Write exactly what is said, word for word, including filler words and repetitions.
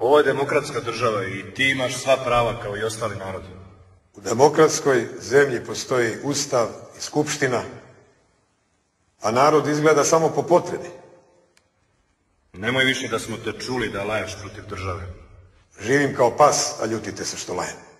Ovo je demokratska država i ti imaš sva prava kao i ostali narodi. U demokratskoj zemlji postoji ustav i skupština, a narod izgleda samo po potrebi. Nemoj više da smo te čuli da laješ protiv države. Živim kao pas, a ljutite se što lajem.